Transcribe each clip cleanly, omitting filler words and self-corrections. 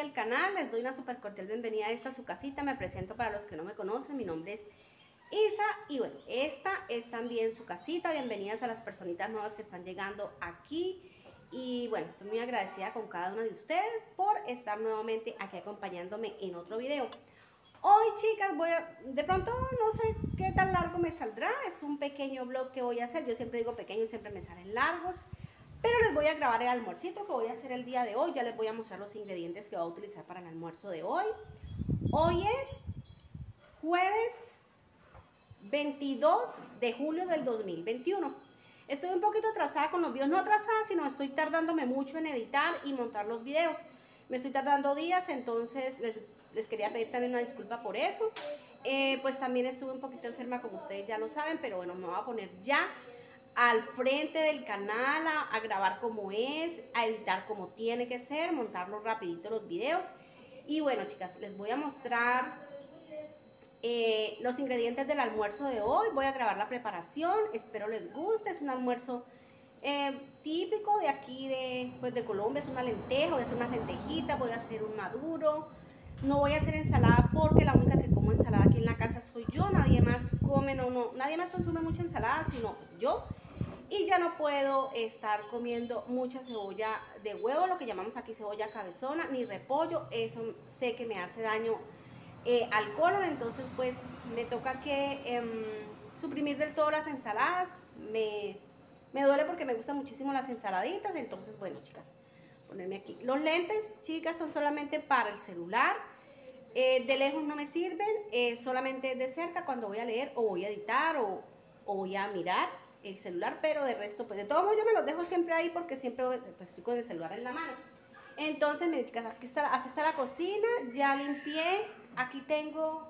el canal, les doy una súper cordial bienvenida a esta su casita. Me presento para los que no me conocen, mi nombre es Isa y bueno, esta es también su casita. Bienvenidas a las personitas nuevas que están llegando aquí. Y bueno, estoy muy agradecida con cada una de ustedes por estar nuevamente aquí acompañándome en otro video. Hoy, chicas, de pronto no sé qué tan largo me saldrá. Es un pequeño vlog que voy a hacer. Yo siempre digo pequeño y siempre me salen largos. Pero les voy a grabar el almuercito que voy a hacer el día de hoy. Ya les voy a mostrar los ingredientes que voy a utilizar para el almuerzo de hoy. Hoy es jueves 22 de julio del 2021. Estoy un poquito atrasada con los videos, no atrasada, sino estoy tardándome mucho en editar y montar los videos. Me estoy tardando días, entonces les quería pedir también una disculpa por eso. Pues también estuve un poquito enferma, como ustedes ya lo saben, pero bueno, me voy a poner ya al frente del canal a grabar como es, a editar como tiene que ser, montarlo rapidito los videos. Y bueno, chicas, les voy a mostrar los ingredientes del almuerzo de hoy. Voy a grabar la preparación, espero les guste. Es un almuerzo típico de aquí de Colombia. Es una lenteja, voy a hacer unas lentejitas, voy a hacer un maduro. No voy a hacer ensalada porque la única que como ensalada aquí en la casa soy yo. Nadie más come, nadie más consume mucha ensalada sino pues yo. Y ya no puedo estar comiendo mucha cebolla de huevo, lo que llamamos aquí cebolla cabezona, ni repollo. Eso sé que me hace daño al colon, entonces pues me toca que suprimir del todo las ensaladas. Me duele porque me gustan muchísimo las ensaladitas. Entonces bueno, chicas, ponerme aquí. Los lentes, chicas, son solamente para el celular. De lejos no me sirven, solamente de cerca cuando voy a leer o voy a editar o voy a mirar el celular, pero de resto, pues de todo modo yo me los dejo siempre ahí porque siempre pues, estoy con el celular en la mano. Entonces, miren, chicas, así está la cocina, ya limpié. Aquí tengo,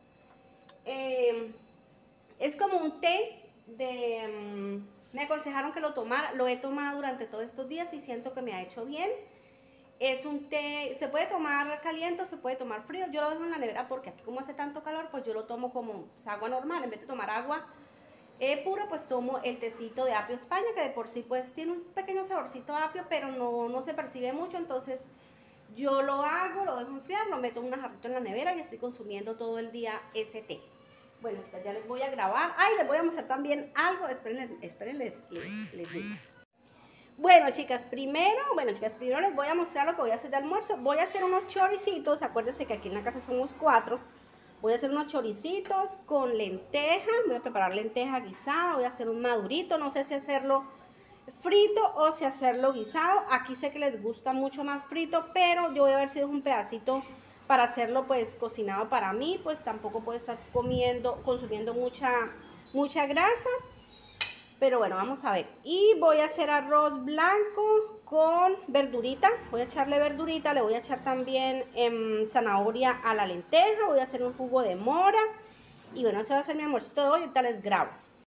es como un té me aconsejaron que lo tomara, lo he tomado durante todos estos días y siento que me ha hecho bien. Es un té, se puede tomar caliente o se puede tomar frío. Yo lo dejo en la nevera porque aquí como hace tanto calor, pues yo lo tomo como agua normal. En vez de tomar agua pura, pues tomo el tecito de apio España, que de por sí pues tiene un pequeño saborcito a apio, pero no se percibe mucho. Entonces yo lo hago, lo dejo enfriar, lo meto en un jarrito en la nevera y estoy consumiendo todo el día ese té. Bueno, chicas, ya les voy a grabar. Ay, les voy a mostrar también algo. Esperen, les digo. Bueno, chicas, primero les voy a mostrar lo que voy a hacer de almuerzo. Voy a hacer unos choricitos. Acuérdense que aquí en la casa somos 4. Voy a hacer unos choricitos con lenteja. Voy a preparar lenteja guisada. Voy a hacer un madurito. No sé si hacerlo frito o si hacerlo guisado. Aquí sé que les gusta mucho más frito, pero yo voy a ver si es un pedacito para hacerlo pues cocinado para mí. Pues tampoco puedo estar consumiendo mucha grasa. Pero bueno, vamos a ver. Y voy a hacer arroz blanco con verdurita. Voy a echarle verdurita. Le voy a echar también zanahoria a la lenteja. Voy a hacer un jugo de mora. Y bueno, ese va a ser mi almuercito de hoy. Ahorita les grabo.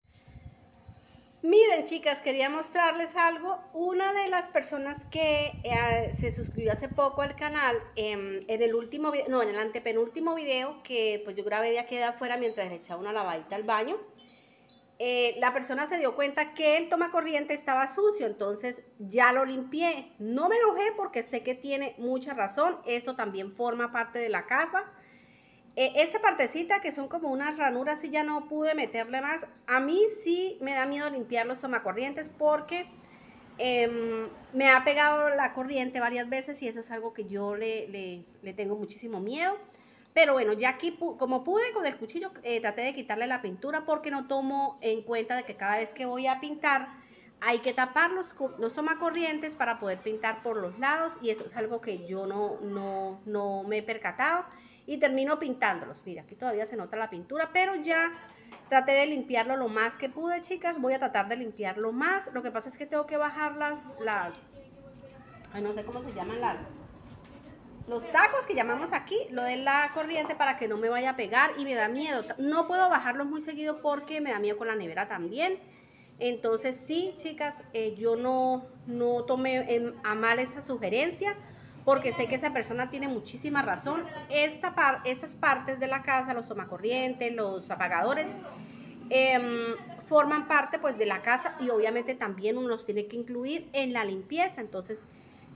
Miren, chicas, quería mostrarles algo. Una de las personas que se suscribió hace poco al canal, en el último video, no, en el antepenúltimo video, que pues yo grabé de aquí de afuera mientras le echaba una lavadita al baño. La persona se dio cuenta que el tomacorriente estaba sucio, entonces ya lo limpié. No me enojé porque sé que tiene mucha razón. Esto también forma parte de la casa. Esta partecita que son como unas ranuras, sí ya no pude meterle más. A mí sí me da miedo limpiar los tomacorrientes porque me ha pegado la corriente varias veces y eso es algo que yo le tengo muchísimo miedo. Pero bueno, ya aquí como pude con el cuchillo traté de quitarle la pintura porque no tomo en cuenta de que cada vez que voy a pintar hay que tapar los tomacorrientes para poder pintar por los lados, y eso es algo que yo no me he percatado y termino pintándolos. Mira, aquí todavía se nota la pintura, pero ya traté de limpiarlo lo más que pude, chicas. Voy a tratar de limpiarlo más. Lo que pasa es que tengo que bajar ay, no sé cómo se llaman los tacos que llamamos aquí, lo de la corriente, para que no me vaya a pegar y me da miedo. No puedo bajarlos muy seguido porque me da miedo con la nevera también. Entonces sí, chicas, yo no tomé a mal esa sugerencia porque sé que esa persona tiene muchísima razón. Estas partes de la casa, los tomacorrientes, los apagadores, forman parte pues de la casa y obviamente también uno los tiene que incluir en la limpieza. Entonces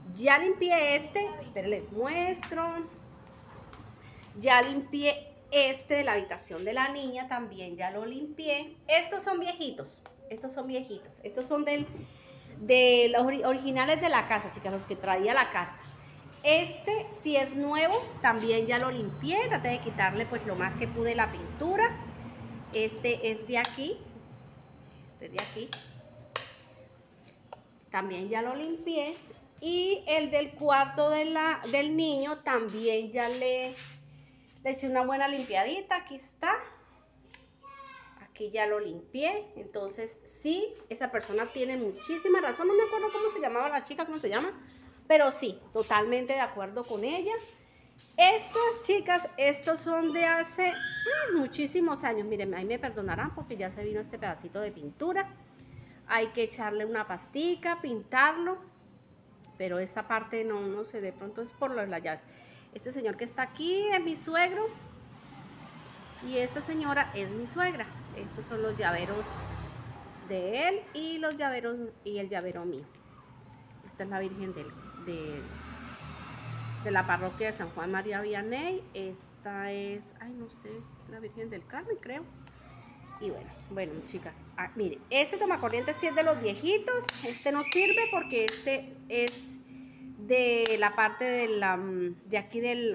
Ya limpié este, esperen, les muestro. Ya limpié este de la habitación de la niña, también ya lo limpié. Estos son viejitos, estos son viejitos. Estos son de los originales de la casa, chicas, los que traía la casa. Este, si es nuevo, también ya lo limpié. Traté de quitarle pues lo más que pude la pintura. Este es de aquí. Este es de aquí. También ya lo limpié. Y el del cuarto del niño también ya le eché una buena limpiadita. Aquí está. Aquí ya lo limpié. Entonces sí, esa persona tiene muchísima razón. No me acuerdo cómo se llamaba la chica, cómo se llama. Pero sí, totalmente de acuerdo con ella. Estas chicas, estos son de hace muchísimos años. Miren, ahí me perdonarán porque ya se vino este pedacito de pintura. Hay que echarle una pastica, pintarlo. Pero esa parte no sé, de pronto es por las llaves. Este señor que está aquí es mi suegro. Y esta señora es mi suegra. Estos son los llaveros de él y los llaveros y el llavero mío. Esta es la Virgen de la parroquia de San Juan María Vianney. Esta es, ay no sé, la Virgen del Carmen creo. Y bueno chicas, miren, este tomacorriente sí es de los viejitos. Este no sirve porque este es de la parte de aquí de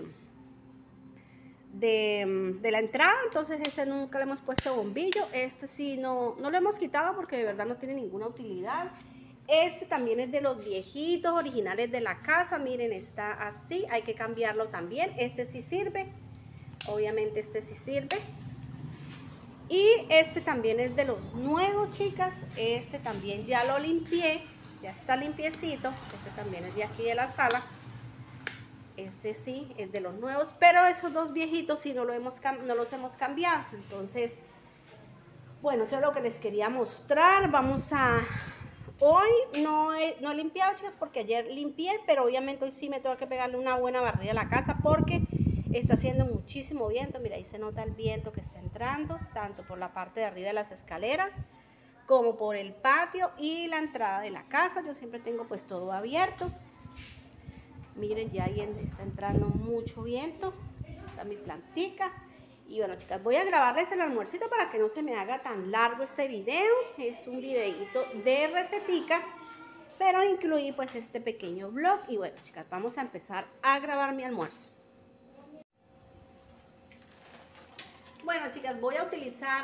la entrada. Entonces ese nunca le hemos puesto bombillo. Este sí no lo hemos quitado porque de verdad no tiene ninguna utilidad. Este también es de los viejitos originales de la casa. Miren, está así, hay que cambiarlo también. Este sí sirve, obviamente este sí sirve. Y este también es de los nuevos, chicas. Este también ya lo limpié, ya está limpiecito. Este también es de aquí de la sala. Este sí es de los nuevos, pero esos dos viejitos sí no los hemos cambiado. Entonces, bueno, eso es lo que les quería mostrar. Vamos a... Hoy no he limpiado, chicas, porque ayer limpié, pero obviamente hoy sí me tengo que pegarle una buena barrida a la casa porque está haciendo muchísimo viento. Mira, ahí se nota el viento que está entrando, tanto por la parte de arriba de las escaleras como por el patio y la entrada de la casa. Yo siempre tengo pues todo abierto. Miren, ya ahí está entrando mucho viento. Está mi plantica. Y bueno, chicas, voy a grabarles el almuercito para que no se me haga tan largo este video. Es un videito de recetica, pero incluí pues este pequeño vlog. Y bueno, chicas, vamos a empezar a grabar mi almuerzo. Bueno, chicas, voy a utilizar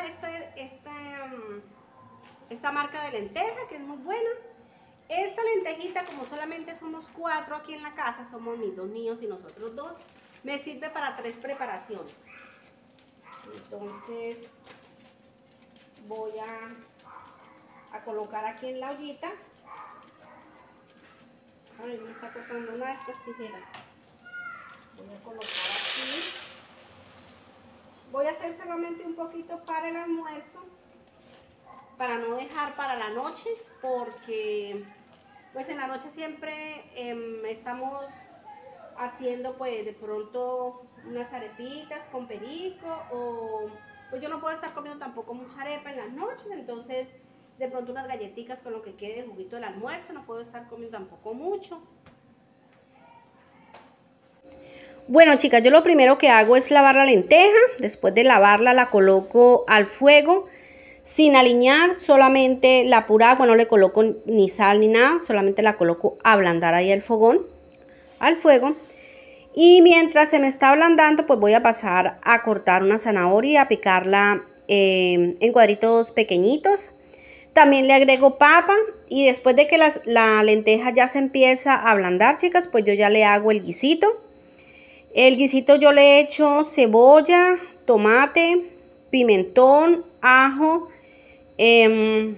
esta marca de lenteja, que es muy buena. Esta lentejita, como solamente somos 4 aquí en la casa, somos mis 2 niños y nosotros 2, me sirve para 3 preparaciones. Entonces voy a colocar aquí en la ollita. Ay, me está cortando una de estas tijeras. Voy a colocar aquí. Voy a hacer solamente un poquito para el almuerzo, para no dejar para la noche, porque pues en la noche siempre estamos haciendo pues de pronto unas arepitas con perico, o pues yo no puedo estar comiendo tampoco mucha arepa en las noches. Entonces de pronto unas galletitas con lo que quede de juguito del almuerzo, no puedo estar comiendo tampoco mucho. Bueno, chicas, yo lo primero que hago es lavar la lenteja. Después de lavarla la coloco al fuego sin aliñar, solamente la pura agua, no le coloco ni sal ni nada, solamente la coloco a ablandar ahí al fuego. Y mientras se me está ablandando, pues voy a pasar a cortar una zanahoria, a picarla en cuadritos pequeñitos. También le agrego papa, y después de que la lenteja ya se empieza a ablandar, chicas, pues yo ya le hago el guisito. El guisito yo le echo cebolla, tomate, pimentón, ajo. Le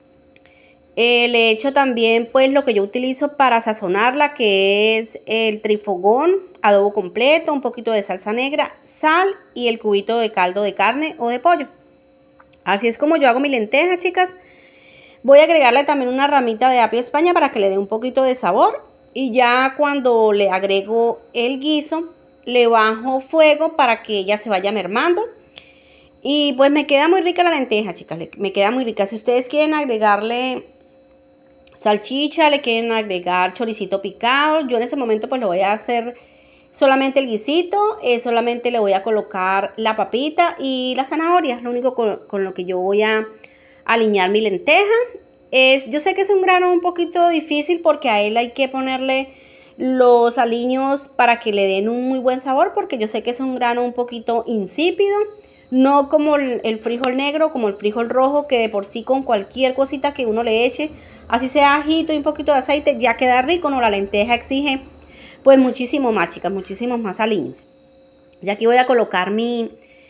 echo también pues lo que yo utilizo para sazonarla, que es el trifogón, adobo completo, un poquito de salsa negra, sal y el cubito de caldo de carne o de pollo. Así es como yo hago mi lenteja, chicas. Voy a agregarle también una ramita de apio España para que le dé un poquito de sabor. Y ya cuando le agrego el guiso, le bajo fuego para que ella se vaya mermando. Y pues me queda muy rica la lenteja, chicas, me queda muy rica. Si ustedes quieren agregarle salchicha, le quieren agregar choricito picado. Yo en ese momento pues lo voy a hacer solamente el guisito, solamente le voy a colocar la papita y la zanahoria, lo único con lo que yo voy a aliñar mi lenteja. Yo sé que es un grano un poquito difícil porque a él hay que ponerle los aliños para que le den un muy buen sabor, porque yo sé que es un grano un poquito insípido, no como el frijol negro, como el frijol rojo, que de por sí con cualquier cosita que uno le eche, así sea ajito y un poquito de aceite, ya queda rico. No, la lenteja exige pues muchísimo más, chicas, muchísimos más aliños. Ya aquí voy a colocar mi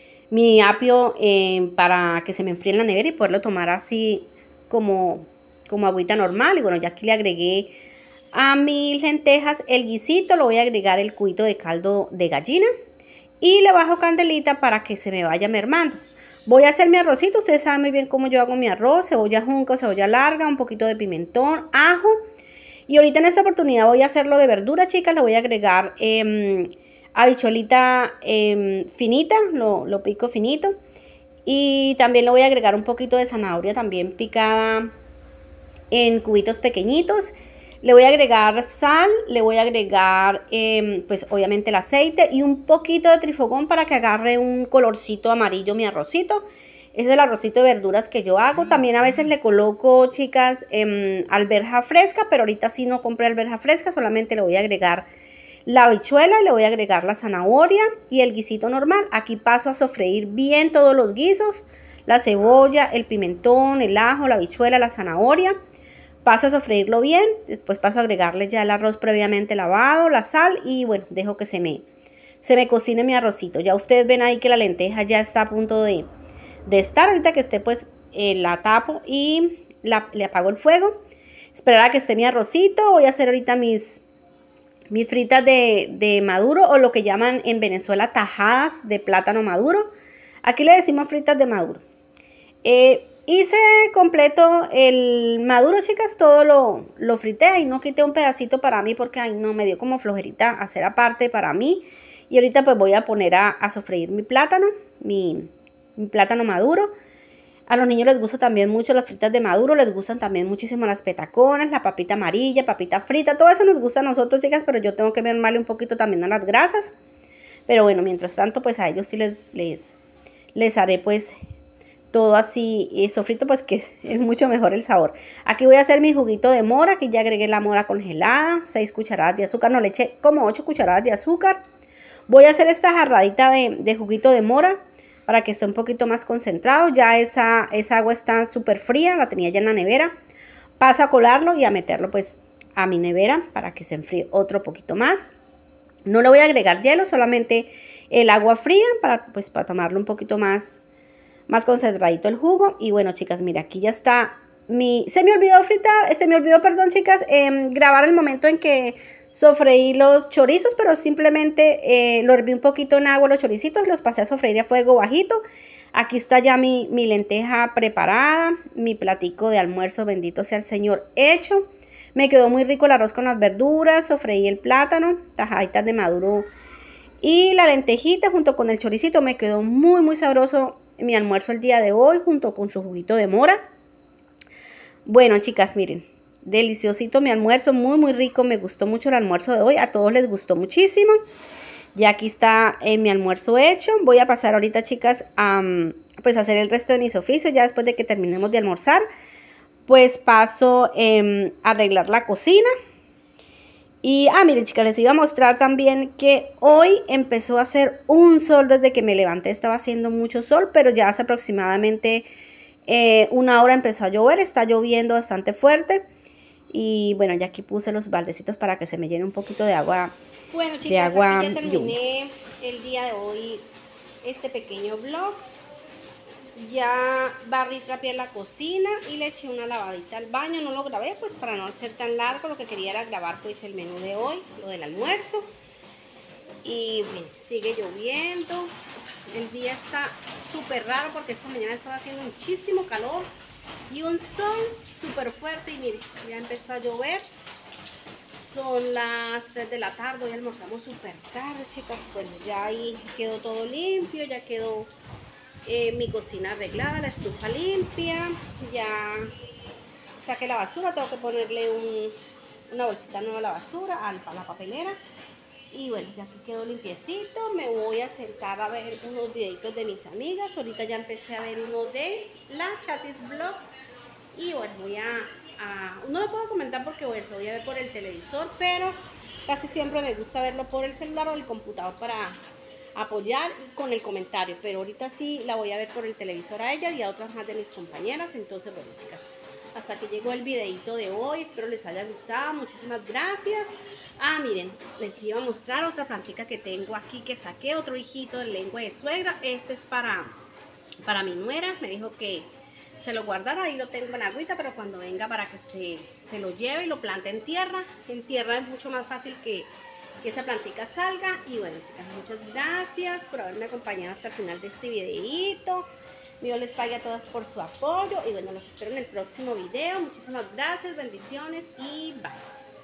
apio para que se me enfríe en la nevera y poderlo tomar así como agüita normal. Y bueno, ya aquí le agregué a mis lentejas el guisito, lo voy a agregar el cubito de caldo de gallina y le bajo candelita para que se me vaya mermando. Voy a hacer mi arrocito, ustedes saben muy bien cómo yo hago mi arroz: cebolla junca, cebolla larga, un poquito de pimentón, ajo. Y ahorita en esta oportunidad voy a hacerlo de verdura, chicas. Le voy a agregar habichuelita finita, lo pico finito. Y también le voy a agregar un poquito de zanahoria también picada en cubitos pequeñitos. Le voy a agregar sal, le voy a agregar pues obviamente el aceite y un poquito de trifogón para que agarre un colorcito amarillo mi arrocito. Ese es el arrocito de verduras que yo hago. También a veces le coloco, chicas, alberja fresca, pero ahorita sí no compré alberja fresca, solamente le voy a agregar la habichuela y le voy a agregar la zanahoria y el guisito normal. Aquí paso a sofreír bien todos los guisos: la cebolla, el pimentón, el ajo, la habichuela, la zanahoria. Paso a sofreírlo bien, después paso a agregarle ya el arroz previamente lavado, la sal y bueno, dejo que se me cocine mi arrocito. Ya ustedes ven ahí que la lenteja ya está a punto de estar. Ahorita que esté pues la tapo y le apago el fuego. Esperar a que esté mi arrocito. Voy a hacer ahorita mis fritas de maduro, o lo que llaman en Venezuela tajadas de plátano maduro. Aquí le decimos fritas de maduro. Hice completo el maduro, chicas, todo lo frité y no quité un pedacito para mí porque ay, no, me dio como flojerita hacer aparte para mí. Y ahorita pues voy a poner a sofreír mi plátano, mi plátano maduro. A los niños les gusta también mucho las fritas de maduro, les gustan también muchísimo las petaconas, la papita amarilla, papita frita, todo eso nos gusta a nosotros, chicas, pero yo tengo que mermarle un poquito también a las grasas. Pero bueno, mientras tanto pues a ellos sí les haré pues todo así sofrito, pues que es mucho mejor el sabor. Aquí voy a hacer mi juguito de mora, aquí ya agregué la mora congelada, 6 cucharadas de azúcar, no, le eché como 8 cucharadas de azúcar. Voy a hacer esta jarradita de juguito de mora para que esté un poquito más concentrado. Ya esa agua está súper fría, la tenía ya en la nevera. Paso a colarlo y a meterlo pues a mi nevera para que se enfríe otro poquito más. No le voy a agregar hielo, solamente el agua fría para tomarlo un poquito más concentradito el jugo. Y bueno, chicas, mira, aquí ya está se me olvidó, perdón, chicas, grabar el momento en que sofreí los chorizos, pero simplemente lo herví un poquito en agua los choricitos, los pasé a sofreír a fuego bajito. Aquí está ya mi lenteja preparada, mi platico de almuerzo, bendito sea el Señor, hecho. Me quedó muy rico el arroz con las verduras, sofreí el plátano, tajaditas de maduro y la lentejita junto con el choricito. Me quedó muy, muy sabroso mi almuerzo el día de hoy junto con su juguito de mora. Bueno, chicas, miren, deliciosito mi almuerzo, muy, muy rico. Me gustó mucho el almuerzo de hoy, a todos les gustó muchísimo. Ya aquí está mi almuerzo hecho. Voy a pasar ahorita, chicas, a hacer el resto de mis oficios. Ya después de que terminemos de almorzar, pues paso a arreglar la cocina. Y, miren, chicas, les iba a mostrar también que hoy empezó a hacer un sol desde que me levanté. Estaba haciendo mucho sol, pero ya hace aproximadamente una hora empezó a llover. Está lloviendo bastante fuerte. Y bueno, ya aquí puse los baldecitos para que se me llene un poquito de agua. Bueno, chicas, aquí ya terminé el día de hoy este pequeño vlog. Ya barrí, trapeé la cocina y le eché una lavadita al baño. No lo grabé pues para no hacer tan largo. Lo que quería era grabar pues el menú de hoy, lo del almuerzo. Y bueno, sigue lloviendo. El día está súper raro porque esta mañana estaba haciendo muchísimo calor y un sol súper fuerte. Y miren, ya empezó a llover. Son las 3 de la tarde, hoy almorzamos súper tarde, chicas. Bueno, ya ahí quedó todo limpio, ya quedó mi cocina arreglada, la estufa limpia, ya saqué la basura, tengo que ponerle una bolsita nueva a la basura, a la papelera. Y bueno, ya que quedó limpiecito, me voy a sentar a ver unos videitos de mis amigas. Ahorita ya empecé a ver uno de la Chatis Vlogs. Y bueno, no lo puedo comentar porque bueno, lo voy a ver por el televisor, pero casi siempre me gusta verlo por el celular o el computador para apoyar con el comentario. Pero ahorita sí la voy a ver por el televisor a ella y a otras más de mis compañeras. Entonces, bueno, chicas, hasta aquí llegó el videito de hoy, espero les haya gustado, muchísimas gracias. Miren, les iba a mostrar otra plantica que tengo aquí, que saqué, otro hijito de lengua de suegra. Este es para mi nuera, me dijo que se lo guardara, ahí lo tengo en agüita, pero cuando venga para que se lo lleve y lo plante en tierra es mucho más fácil que esa plantica salga. Y bueno, chicas, muchas gracias por haberme acompañado hasta el final de este videito. Dios les pague a todas por su apoyo y bueno, los espero en el próximo video. Muchísimas gracias, bendiciones y bye.